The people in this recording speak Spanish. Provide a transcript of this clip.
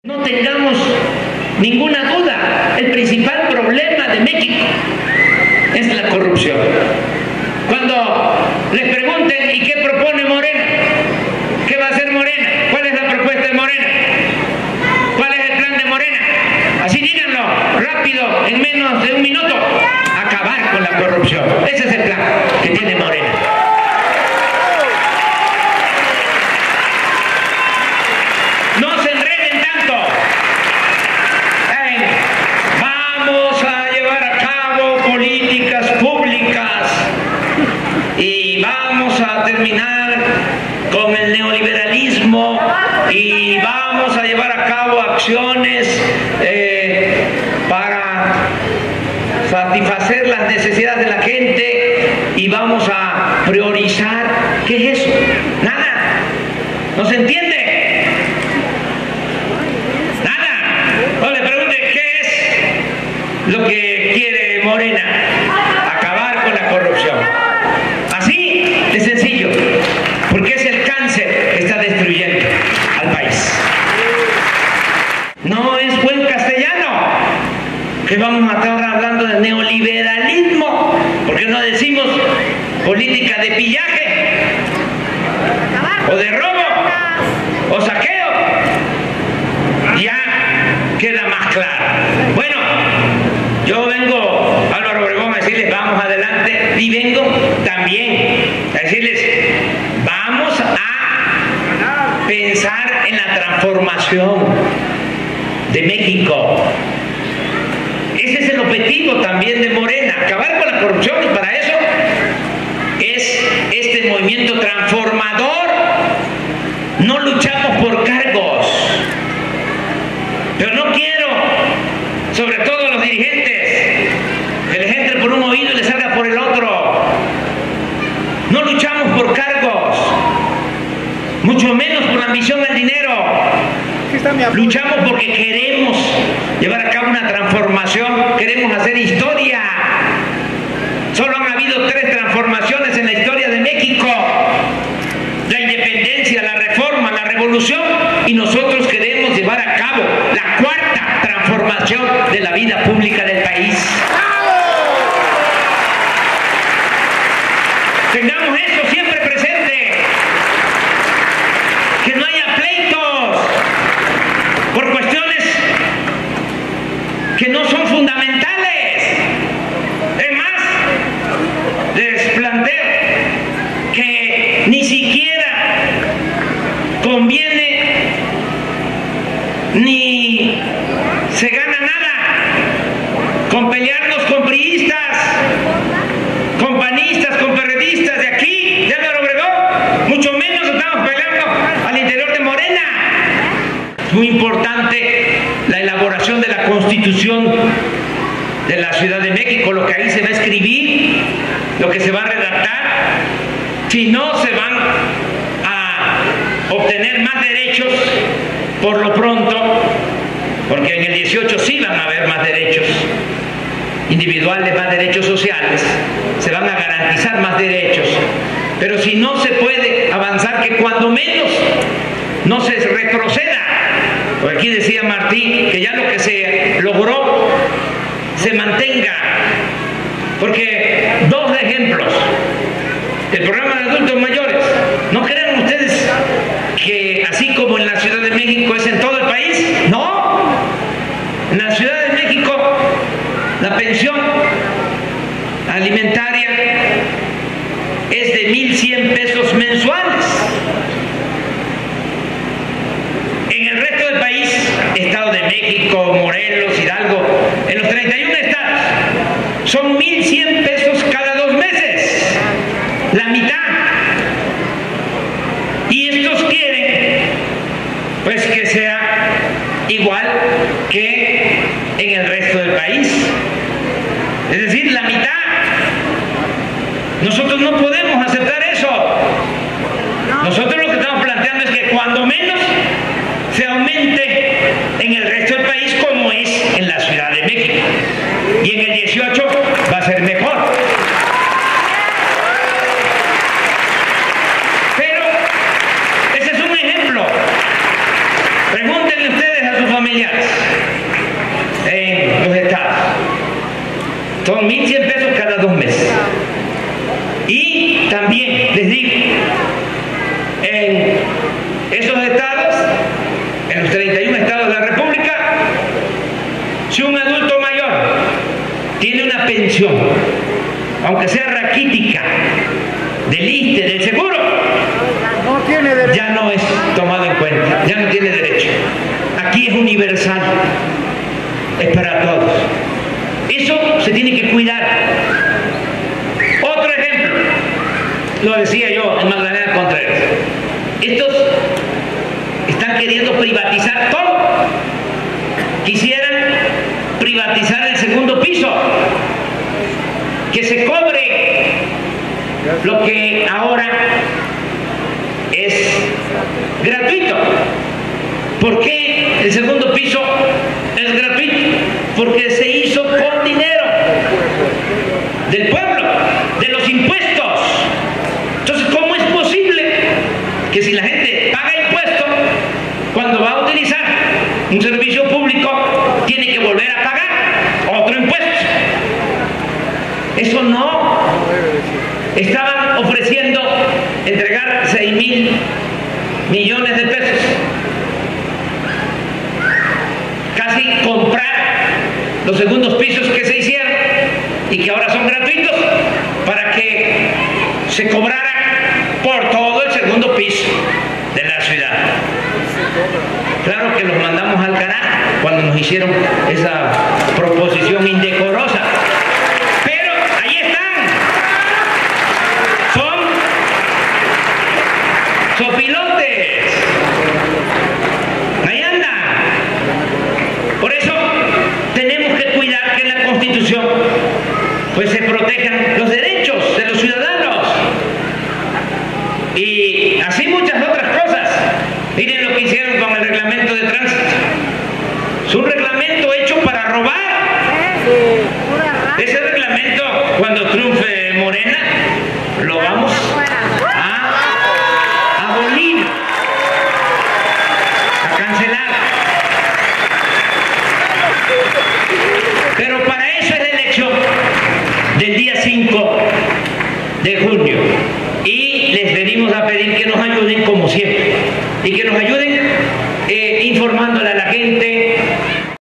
No tengamos ninguna duda, el principal problema de México es la corrupción. Cuando les pregunten ¿y qué propone Morena? ¿Qué va a hacer Morena? ¿Cuál es la propuesta de Morena? ¿Cuál es el plan de Morena? Así díganlo, rápido, en menos de un minuto. Acabar con la corrupción. Ese es el plan que tiene Morena. No se enreden tanto. Vamos a llevar a cabo políticas públicas y vamos a terminar con el neoliberalismo y vamos a llevar a cabo acciones para satisfacer las necesidades de la gente y vamos a priorizar. ¿Qué es eso? Nada. ¿No se entiende? No le pregunten qué es lo que quiere Morena. Acabar con la corrupción. Así de sencillo. Porque es el cáncer que está destruyendo al país. No es buen castellano que vamos a estar hablando de neoliberalismo. Porque no decimos política de pillaje o de robo o saqueo. Ya queda más claro. Bueno, yo vengo, Álvaro Obregón, a decirles vamos adelante y vengo también a decirles vamos a pensar en la transformación de México. Ese es el objetivo también de Morena, acabar con la corrupción, y para eso es este movimiento transformador. No luchamos por cargos. Pero no quiero, sobre todo a los dirigentes, que les entre por un oído y les salga por el otro. No luchamos por cargos, mucho menos por la ambición al dinero. Luchamos porque queremos llevar a cabo una transformación, queremos hacer historia. Solo han habido 3 transformaciones en la historia de México: la independencia, la reforma, la revolución, y nosotros queremos llevar a cabo la 4ª transformación de la vida pública del país. Tengamos eso siempre presente, que no haya pleitos por cuestiones que no son fundamentales. Es más, les planteo que ni siquiera conviene ni se gana nada con pelearnos con priistas, con panistas, con perredistas de aquí, de Álvaro Obregón. Mucho menos estamos peleando al interior de Morena. Es muy importante la elaboración de la Constitución de la Ciudad de México, lo que ahí se va a escribir, lo que se va a redactar. Si no, se van a obtener más derechos por lo pronto, porque en el 18 sí van a haber más derechos individuales, más derechos sociales, se van a garantizar más derechos. Pero si no se puede avanzar, que cuando menos no se retroceda. Porque aquí decía Martí que ya lo que se logró se mantenga. Porque 2 ejemplos: el programa de adultos mayores. ¿No creen ustedes que así como en la Ciudad de México es en todo el país? No. En la Ciudad de México la pensión alimentaria es de 1,100 pesos mensuales. En el resto del país, Estado de México, Morelos, Hidalgo, en los 31 estados, son 1,100 pesos cada 2 meses. La mitad. Y estos quieren pues que sea igual que en el resto del país, es decir, la mitad. Nosotros no podemos aceptar eso. Nosotros lo que estamos planteando es que cuando menos se aumente en el resto del país, como es en la Ciudad de México, y en el 18 va a ser mejor. Pero ese es un ejemplo. Pregúntenle ustedes a su familia Son 1.100 pesos cada 2 meses. Y también les digo, en esos estados, en los 31 estados de la República, si un adulto mayor tiene una pensión, aunque sea raquítica, del ISSSTE, del seguro, no tiene derecho. Ya no es tomado en cuenta, ya no tiene derecho. Aquí es universal, es para todos. Eso se tiene que cuidar. Otro ejemplo, lo decía yo en Magdalena Contreras, estos están queriendo privatizar todo. Quisieran privatizar el segundo piso, que se cobre lo que ahora es gratuito. ¿Por qué el segundo piso es gratuito? Porque se hizo con dinero del pueblo, de los impuestos. Entonces, ¿cómo es posible que si la gente paga impuestos, cuando va a utilizar un servicio público, tiene que volver a pagar otro impuesto? Eso no. Estaban ofreciendo entregar 6.000 millones de pesos, casi comprar los segundos pisos que se hicieron y que ahora son gratuitos, para que se cobrara por todo el segundo piso de la ciudad. Claro que los mandamos al carajo cuando nos hicieron esa proposición indecorosa. Pero ahí están. Son sopilotes. Ahí andan. Por eso tenemos que cuidar que en la Constitución pues se protejan los derechos de los ciudadanos. Y así muchas otras cosas. Miren lo que hicieron con el reglamento de tránsito. Es un reglamento hecho para robar. Ese reglamento, cuando triunfe Morena, lo vamos a abolir, a cancelar. Pero para eso es la elección del día 5 de junio. Y les venimos a pedir que nos ayuden como siempre. Y que nos ayuden informándole a la gente